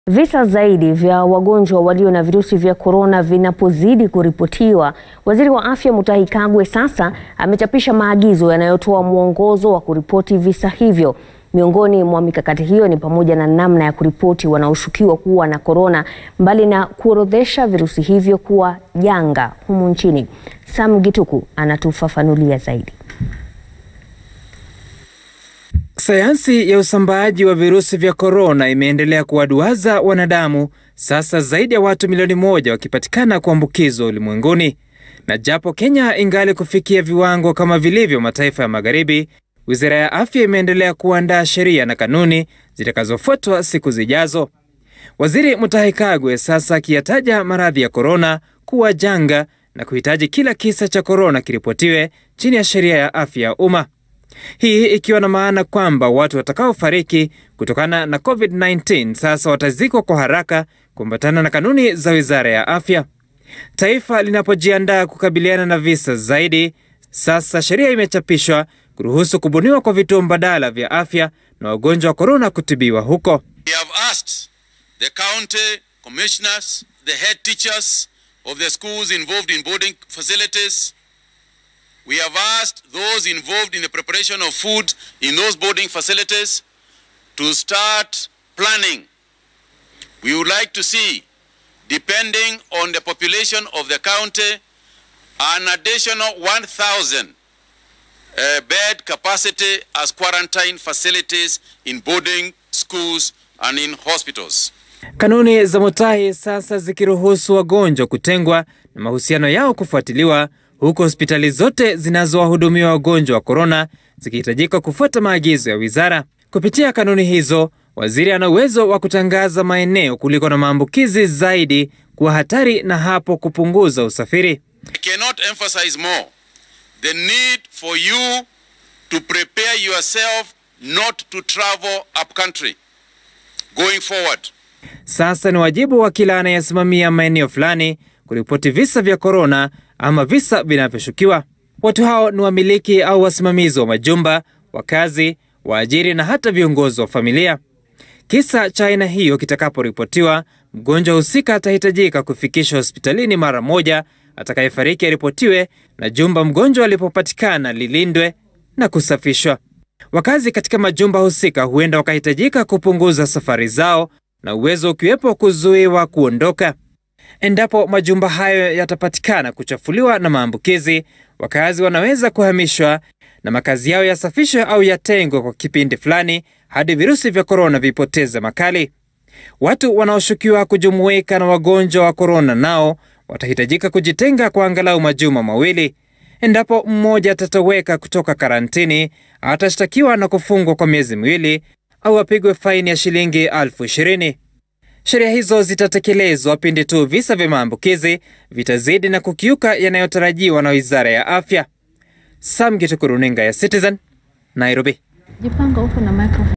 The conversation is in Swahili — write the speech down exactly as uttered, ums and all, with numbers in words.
Visa zaidi vya wagonjwa walio na virusi vya korona vinapozidi kuripotiwa, waziri wa afya Mutahi Kagwe sasa amechapisha maagizo yanayotoa muongozo wa kuripoti visa hivyo. Miongoni mwa mikakati hiyo ni pamoja na namna ya kuripoti wanaoshukiwa kuwa na korona, mbali na kuorodhesha virusi hivyo kuwa janga humu nchini. Maagizo anatufafanulia zaidi. Sayansi ya usambaaji wa virusi vya korona imeendelea kuwaduaza wanadamu, sasa zaidi ya watu milioni moja wakipatikana kuambukizwa ulimwenguni. Na japo Kenya ingali kufikia viwango kama vilivyo mataifa ya magharibi, Wizara ya Afya imeendelea kuandaa sheria na kanuni zitakazofuatwa siku zijazo. Waziri Mutahi Kagwe sasa akiyataja maradhi ya korona kuwa janga na kuhitaji kila kisa cha korona kiripotiwe chini ya sheria ya afya ya umma. Hii ikiwa na maana kwamba watu watakaofariki kutokana na COVID nineteen sasa watazikwa kwa haraka kuambatana na kanuni za Wizara ya Afya. Taifa linapojiandaa kukabiliana na visa zaidi, sasa sheria imechapishwa kuruhusu kubuniwa kwa vituo mbadala vya afya na wagonjwa wa korona kutibiwa huko. We have asked the county commissioners, the head teachers of the schools involved in boarding facilities. We have asked those involved in the preparation of food in those boarding facilities to start planning. We would like to see, depending on the population of the county, an additional one thousand uh, bed capacity as quarantine facilities in boarding schools and in hospitals. Kanuni za Mutahi sasa zikiruhusu wagonjwa kutengwa na mahusiano yao kufuatiliwa, huko hospitali zote zinazowahudumia wagonjwa wa korona zikihitajika kufuata maagizo ya wizara. Kupitia kanuni hizo, waziri ana uwezo wa kutangaza maeneo kuliko na maambukizi zaidi kuwa hatari na hapo kupunguza usafiri. I cannot emphasize more the need for you to prepare yourself not to travel up country going forward. Sasa ni wajibu wa kila anayesimamia maeneo fulani kuripoti visa vya korona ama visa vinavyoshukiwa. Watu hao ni wamiliki au wasimamizi wa majumba, wakazi, waajiri na hata viongozi wa familia. Kisa cha aina hiyo kitakaporipotiwa, mgonjwa husika atahitajika kufikishwa hospitalini mara moja, atakayefariki aripotiwe na jumba mgonjwa alipopatikana lilindwe na kusafishwa. Wakazi katika majumba husika huenda wakahitajika kupunguza safari zao na uwezo ukiwepo kuzuiwa kuondoka. Endapo majumba hayo yatapatikana kuchafuliwa na maambukizi, wakazi wanaweza kuhamishwa na makazi yao yasafishwe au yatengwe kwa kipindi fulani hadi virusi vya korona vipoteze makali. Watu wanaoshukiwa kujumuika na wagonjwa wa korona nao watahitajika kujitenga kwa angalau majuma mawili. Endapo mmoja atatoweka kutoka karantini, atashtakiwa na kufungwa kwa miezi miwili au apigwe faini ya shilingi elfu ishirini. Sheria hizo zitatekelezwa pindi tu visa vya maambukizi vitazidi na kukiuka yanayotarajiwa na Wizara ya Afya. Maagizo, runinga ya Citizen, Nairobi. Jipanga huko na microphone.